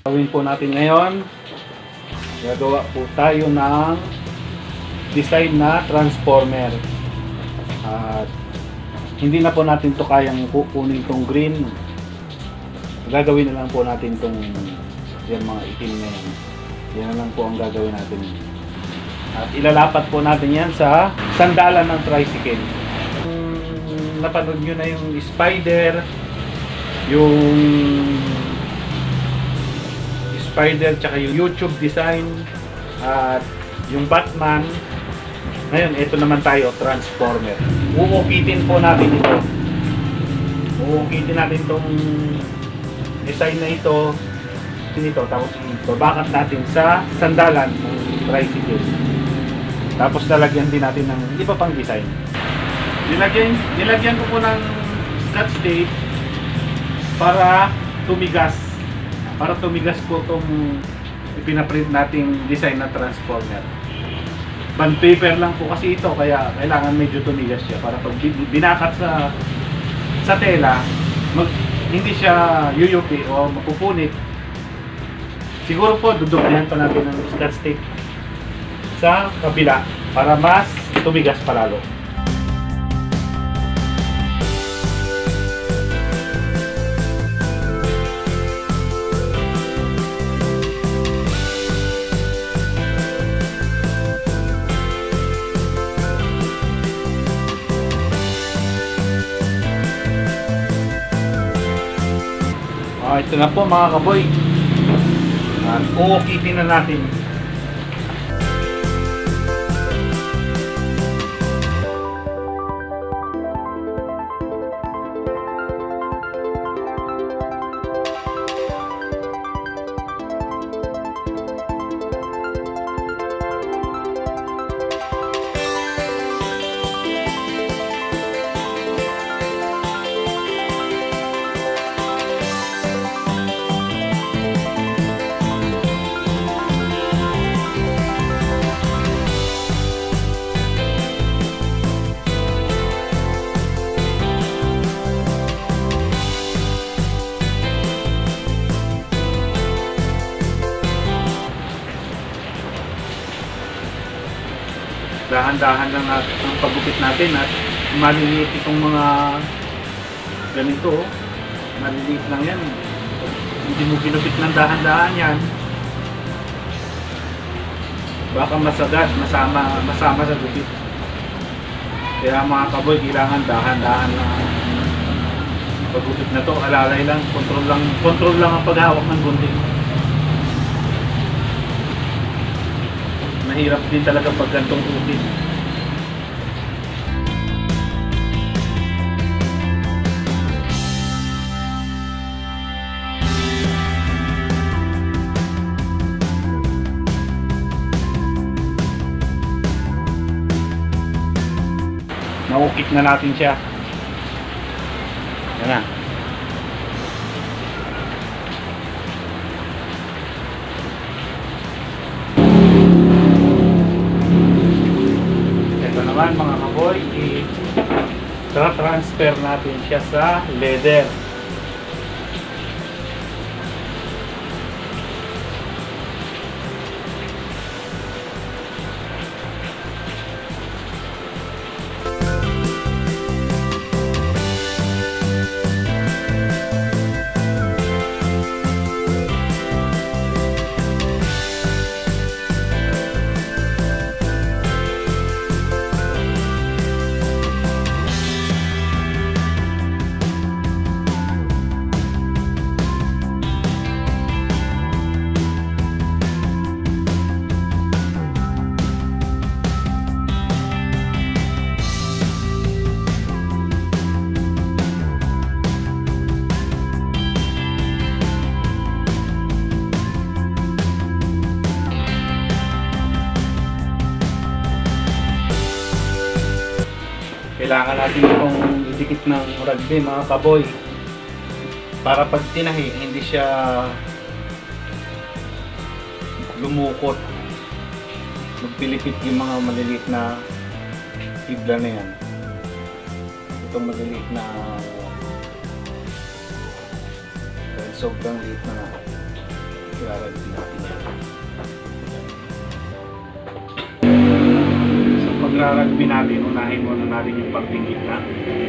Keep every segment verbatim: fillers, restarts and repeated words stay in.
Gawin po natin ngayon, gagawa po tayo ng design na transformer. At hindi na po natin to kayang kukunin tong green. Gagawin na lang po natin tong yan mga itim na yan. Yan na lang po ang gagawin natin. At ilalapat po natin yan sa sandalan ng tricycle. Um, napanood nyo na yung spider, yung spider tsaka yung YouTube design at yung Batman. Ngayon, ito naman tayo, transformer. Uukitin po natin ito. Uukitin natin itong design na ito. Ito, tapos babakat natin sa sandalan ng tricycle. Tapos lalagyan din natin ng iba pang design. Nilagyan, nilagyan ko po ng scotch tape para tumigas. Para tumigas po itong ipinaprint nating design na transformer. Bond paper lang po kasi ito, kaya kailangan medyo tumigas siya para pag binakat sa sa tela, mag, hindi siya yuyupi o mapupunit. Siguro po dudugnahan pa natin ng scotch tape sa kabila para mas tumigas palalo. Ah, ito na po mga kaboy. At uukitin na natin. Dahan-dahan lang natin ang paggupit natin at maliliit itong mga ganito. Maliliit lang yan. Hindi mo ginupit ng dahan-dahan yan, baka masagad, masama, masama sa gupit. Kaya mga kaboy, kailangan dahan-dahan na paggupit na to. Alalay lang, control lang, control lang ang paghawak ng gunting. Mahirap din talaga pag gantong upit. Naukit na natin siya. Yan na. Naman mga kaboy, i-transfer natin siya sa leather. Kailangan natin itong idikit ng rugby mga kaboy para pag tinahi hindi siya lumukot, magpilipit yung mga maliliit na ibla na yan. Itong maliliit na sobrang liit na nga. rugby natin, unahin muna natin yung pagtingit na.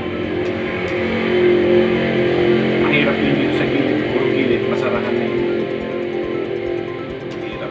Mahirap yun dito sa gilid, puro gilid, masarahan na yun. Mahirap.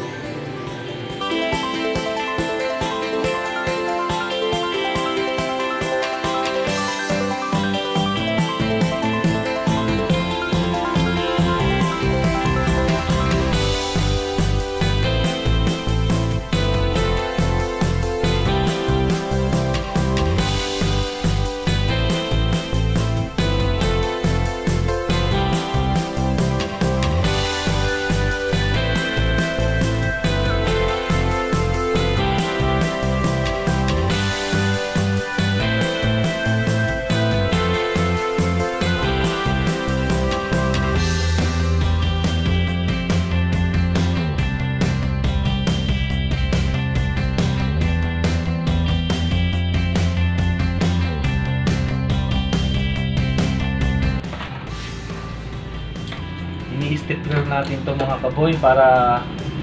Ini-stapler natin to mga kaboy para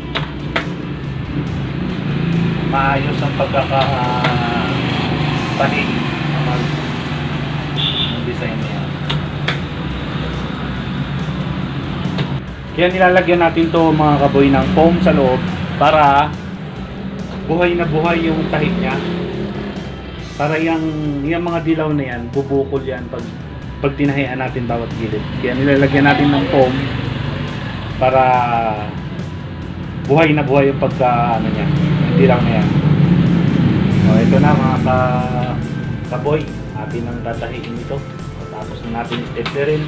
maayos ang pagkakapanig ng design niya. Kaya nilalagyan natin to mga kaboy ng foam sa loob para buhay na buhay yung tahid niya. Para yung, yung mga dilaw na yan, bubukol yan pag pag tinahian natin bawat gilid. Kaya nilalagyan natin ng foam para buhay na buhay yung pagka ano niya, hindi lang na yan. O, ito na mga ka kaboy, atin ang tatahiin ito. O, tapos na natin i-staplerin.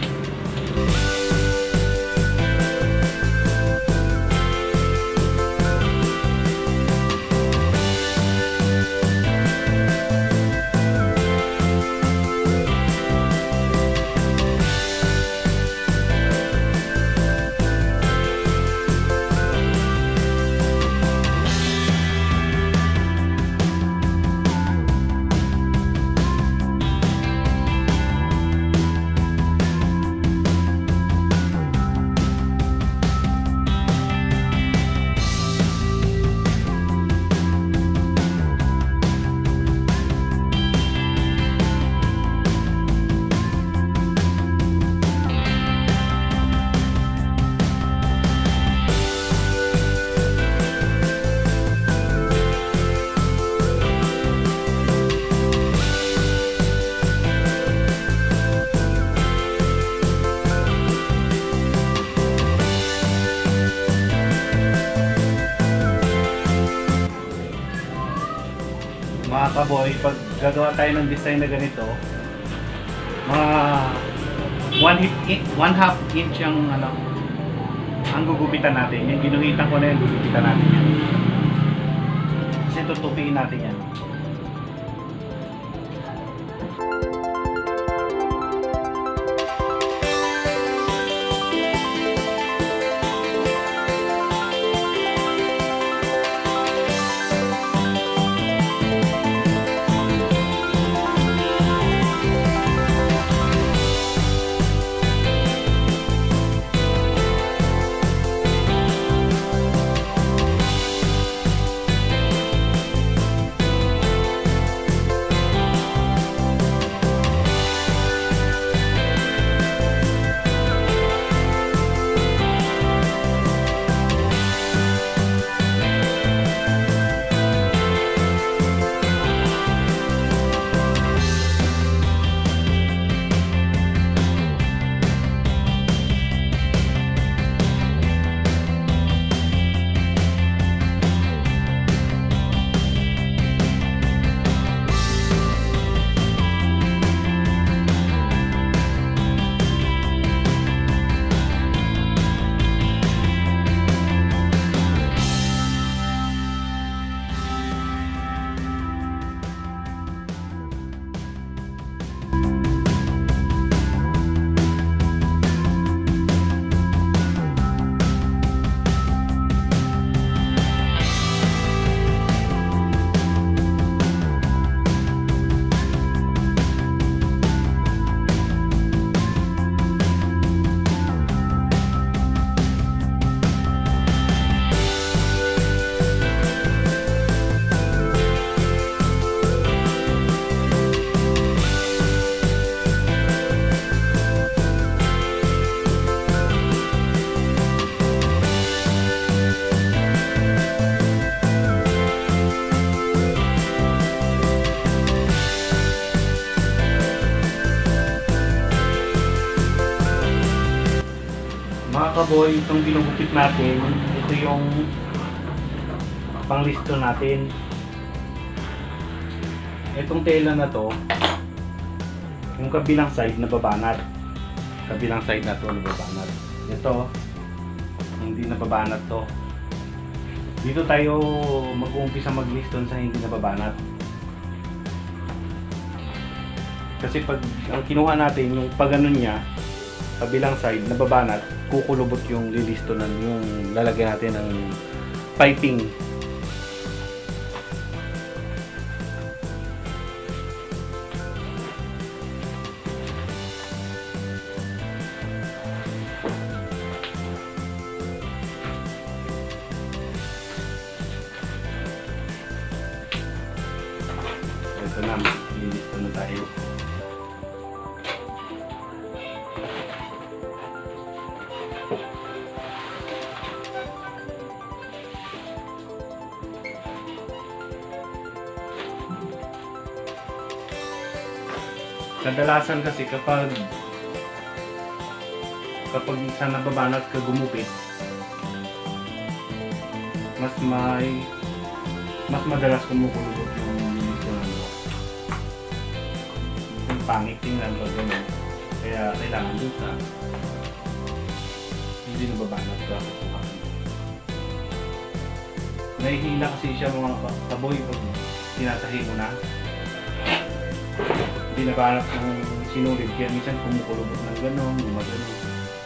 Mga kaboy, pag gagawa tayo ng design na ganito, mga one half inch ang ano, ang gugupitan natin. Yung ginuhitan ko na yung gugupitan natin yan. Kasi tutupiin natin yan. kaboy, itong ginugupit natin, ito yung panglisto natin. Itong tela na to, yung kabilang side na babanat. Kabilang side na to na babanat. Ito, hindi na babanat to. Dito tayo mag-uumpisa mag-liston sa hindi na babanat. Kasi pag ang kinuha natin, yung pag ganun niya, kabilang side na babanat, kukulubot yung lilistonan, yung lalagyan natin ng piping. Ito na, lilisto na tayo. Kadalasan kasi kapag kapag sa nababanat ka gumupit, mas may mas madalas kumukulubot yung lilistonan mo. Yung pangit tingnan pag gano'n. Kaya kailangan dun sa hindi nababanat ka. Nahihila kasi siya mga kaboy pag tinatahi mo na. Hindi nabanat ng sinulid, kaya minsan kumukulubot ng gano'n, gumagano'n.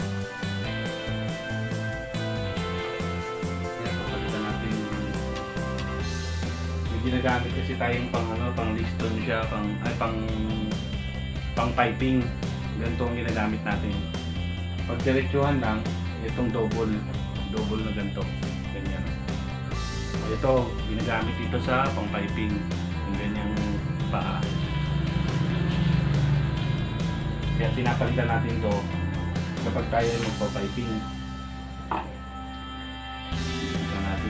Kaya kapalitan natin yung ginagamit kasi tayong pang ano, pang liston siya, pang ay pang pang piping. Ganito ang ginagamit natin. Pag diretsuhan lang, itong double, double na ganito, ganyan. Ito ginagamit dito sa pang piping, yung ganyang paa. Kaya pinapalitan natin to kapag tayo ay magpa-piping. Pilitan natin.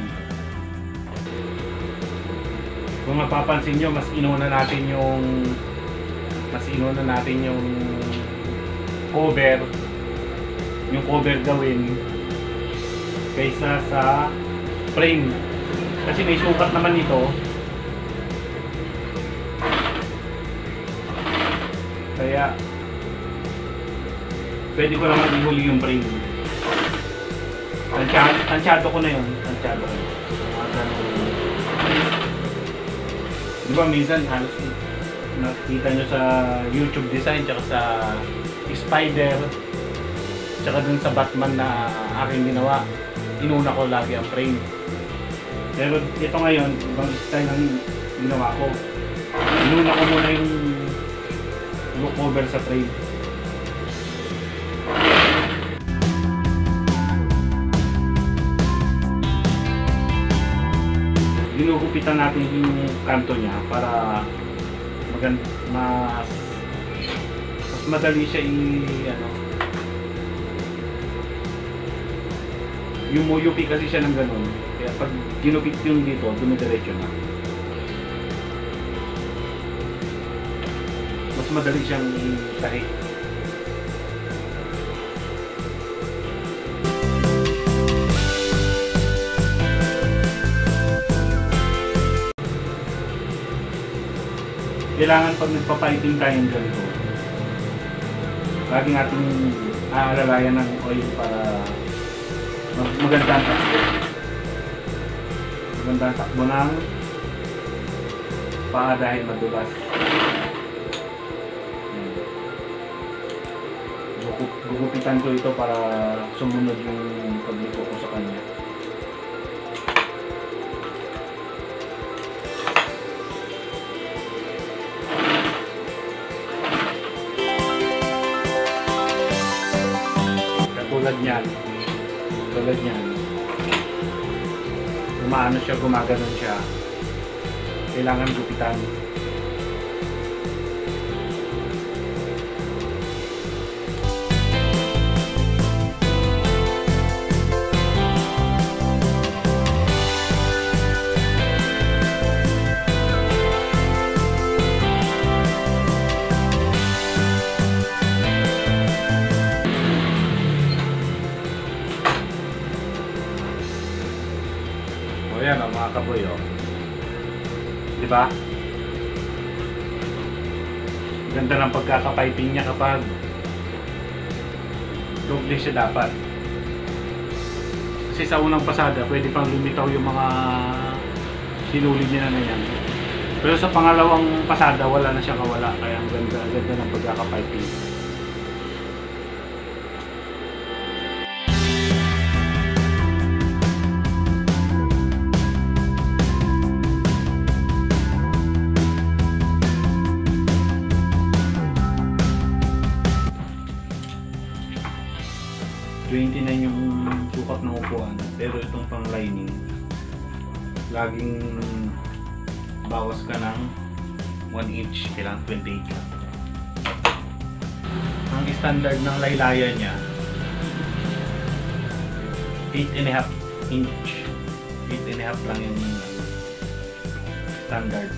Kung mapapansin nyo, mas inuna natin yung mas inuna natin yung cover yung cover gawin kaysa sa frame. Kasi may sukat naman ito. Kaya pwede ko naman ihuli yung frame. Tansyado, tansyado ko na yun. Tansyado ko. Di ba minsan halos nakita nyo sa YouTube design tsaka sa Spider tsaka dun sa Batman na aking ginawa, inuna ko lagi ang frame. Pero ito ngayon, ibang style ang ginawa ko. Inuna ko muna yung look over sa frame. Ginugupitan natin yung kanto niya para maganda, mas mas madali siya i ano. Yumuyupi kasi siya ng ganun. Kaya pag ginupit yung dito, dumidiretso na. Mas madali siyang itahi. Kailangan pag nagpa-piping tayo ng ganito, lagi natin aalalayan ng oil para maganda ang takbo. Maganda ang takbo ng paa dahil madulas. Gugupitan ko ito para sumunod yung pagliko ko sa kanya. Tulad niyan, tulad niyan, umaano siya, gumaganon siya, kailangan gupitan. O yan o mga kaboy o. Diba? Ganda ng pagkakapiping niya kapag doble siya dapat. Kasi sa unang pasada, pwede pang lumitaw yung mga sinulid niya na yan. Pero sa pangalawang pasada, wala na siya kawala. Kaya ang ganda, ganda ng pagkakapiping. twenty-nine yung sukat ng upuan, pero itong pang lining laging bawas ka ng one inch, kailangan twenty-eight ka. Ang standard ng laylayan niya eight and a half inch, eight and a half lang yung standard.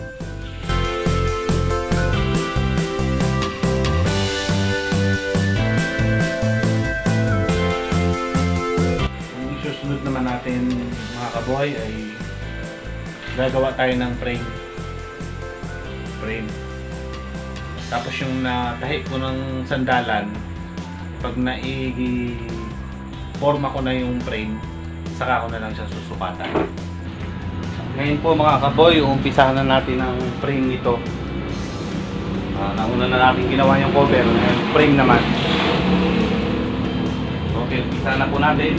Susunod naman natin mga kaboy ay gagawa tayo ng frame frame tapos yung natahi ko ng sandalan, pag nai-forma ko na yung frame, saka ko na lang siya susukatan. Ngayon po mga kaboy, umpisahan na natin ang frame ito. Uh, nauna na natin ginawa yung cover, ngayon frame naman. Okay, umpisahan na po natin.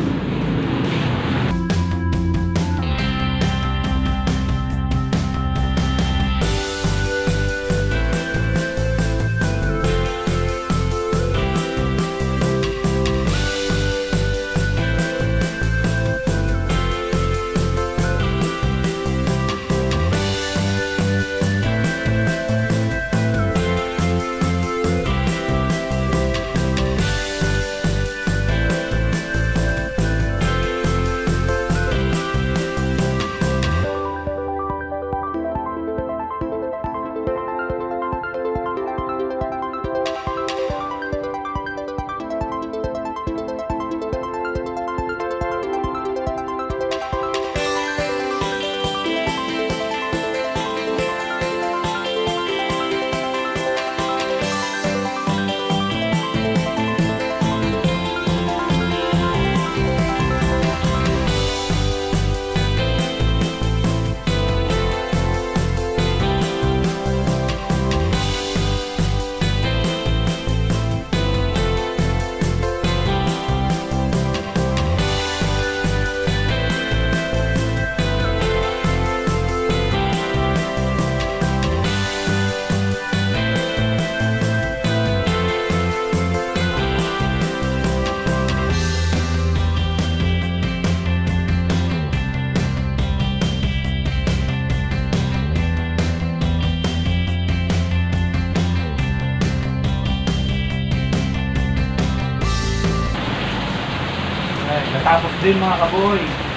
Natapos din mga kaboy.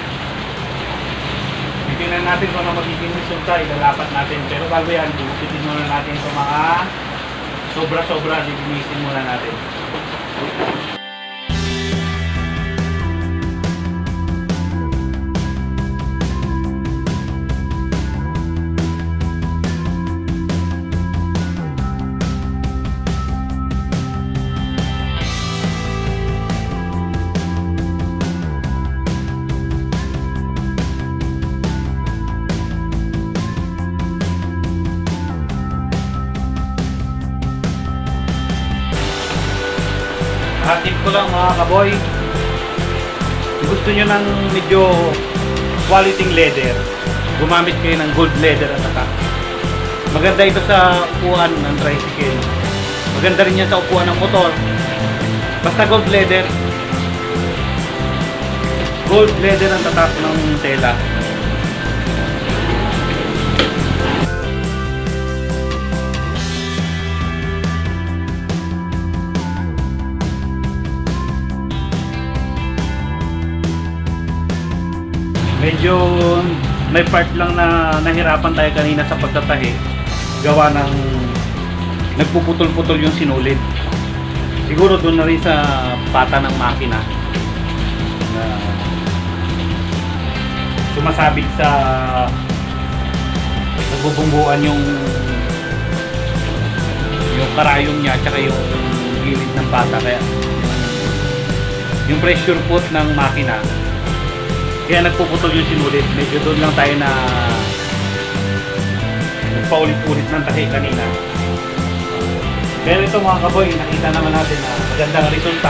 Titingnan natin kung ano magiging resulta, ilalapat natin. Pero bago yan, bukitin muna natin itong mga sobra-sobra, linisin muna natin. Hatip ko lang mga kaboy, gusto nyo ng medyo quality leather, gumamit kayo ng gold leather at saka. Maganda ito sa upuan ng tricycle, maganda rin yan sa upuan ng motor. Basta gold leather, gold leather ang tatak ng tela. Medyo may part lang na nahirapan tayo kanina sa pagtatahi, gawa ng nagpuputol-putol yung sinulid. Siguro doon na rin sa pata ng makina na masabit sa nagbubungguan yung yung karayom niya tsaka yung gilid ng pata, kaya yung pressure foot ng makina kaya nagpuputol yung sinulit. Medyo doon lang tayo na nagpaulit-ulit ng tahi kanina. Pero ito mga kaboy, nakita naman natin na magandang resulta.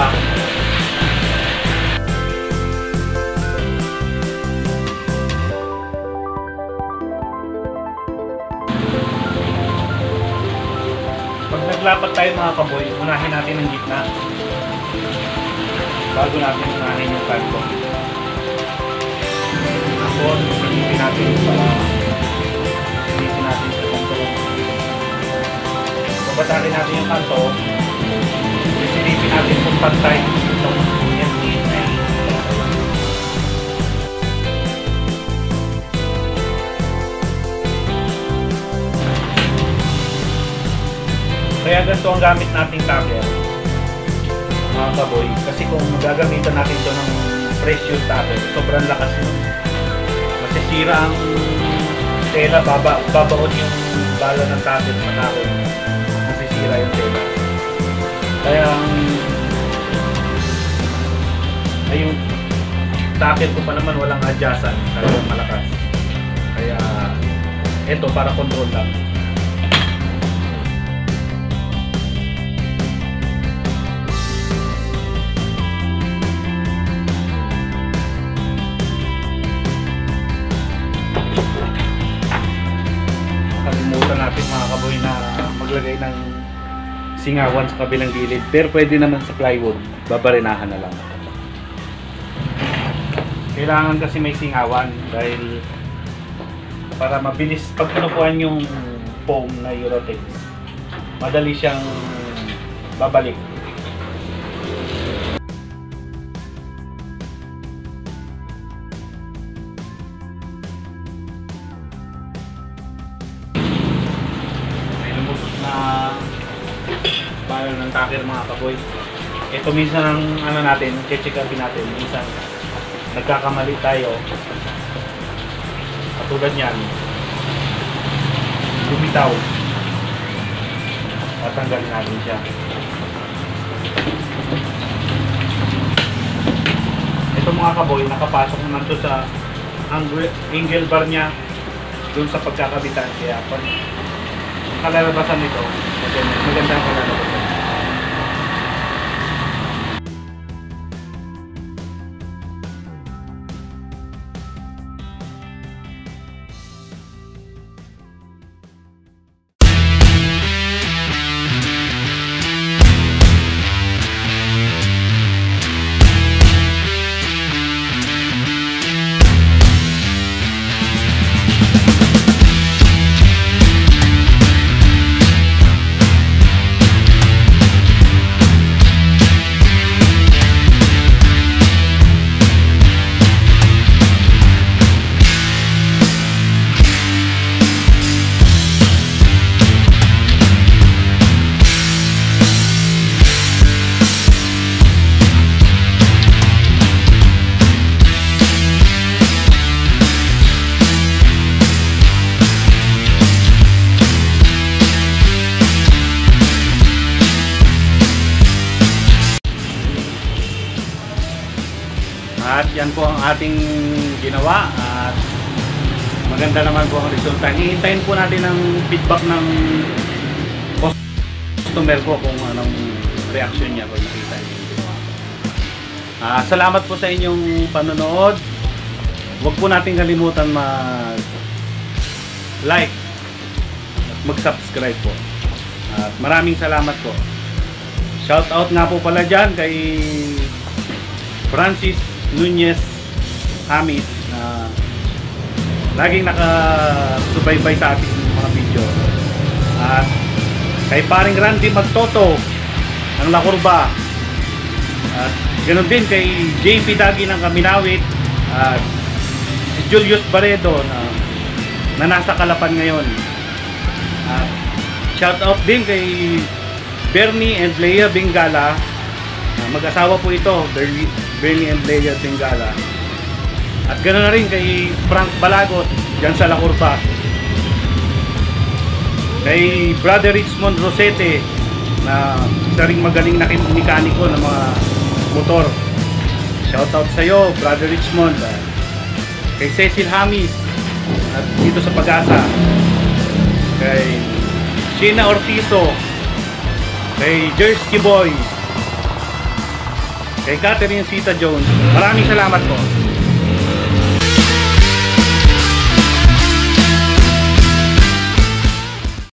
Pag naglapat tayo mga kaboy, unahin natin ang gitna bago natin unahin yung kanto. Tapos, silipin natin para silipin natin sa kanto. Babatakin natin yung kanto, silipin natin kung pantay itong yan din. Kaya ganito ang gamit nating taper mga kaboy, kasi kung gagamitan natin ito ng pressure taper, sobrang lakas nun, masisira ang tela, baba, babaon yung bala ng taper sa kahoy, masisira yung tela. Kaya ay yung taper ko pa naman walang adjustan, talagang malakas, kaya ito para control lang. Kalimutan natin mga kaboy na maglagay ng singawan sa kabilang gilid, pero pwede naman sa plywood, babarinahan na lang. Kailangan kasi may singawan dahil para mabilis pag pinupuan yung foam na Eurotex, madali siyang babalik. Bayo ng taker mga kaboy. Ito minsan ang ano natin, check upin natin, minsan nagkakamali tayo. Katulad niyan, lumitaw. Tatanggalin natin siya. Ito mga kaboy, nakapasok naman to sa angle bar niya dun sa pagkakabitan, kaya pag kalalabasan nito, magandang kalalabasan. At yan po ang ating ginawa at maganda naman po ang resulta. Hihintayin po natin ang feedback ng customer ko kung anong reaction niya pag nakita niya. Uh, salamat po sa inyong panonood. Huwag po natin kalimutan mag like at mag subscribe po. At maraming salamat po. Shout out nga po pala dyan kay Francis Nunez Hamis na laging nakasubaybay sa ating mga video, at kay paring Randy Magtoto ng La Curva, at ganoon din kay J P Dagi ng Kaminawit, at Julius Baredo na, na nasa Kalapan ngayon. At shout out din kay Bernie and Leia Bengala, mag-asawa po ito, Bernie Bernie and Leia Bengala. At ganoon na rin kay Frank Balagot dyan sa La Curva. Kay Brother Richmond Rosete na isa ring magaling na mekaniko ng mga motor. Shoutout sa iyo, Brother Richmond. Kay Cecil Hamis at dito sa Pag-asa. Kay Sheena Ortizo. Kay Jersey Boy. Kay Catherine Sita Jones. Maraming salamat po.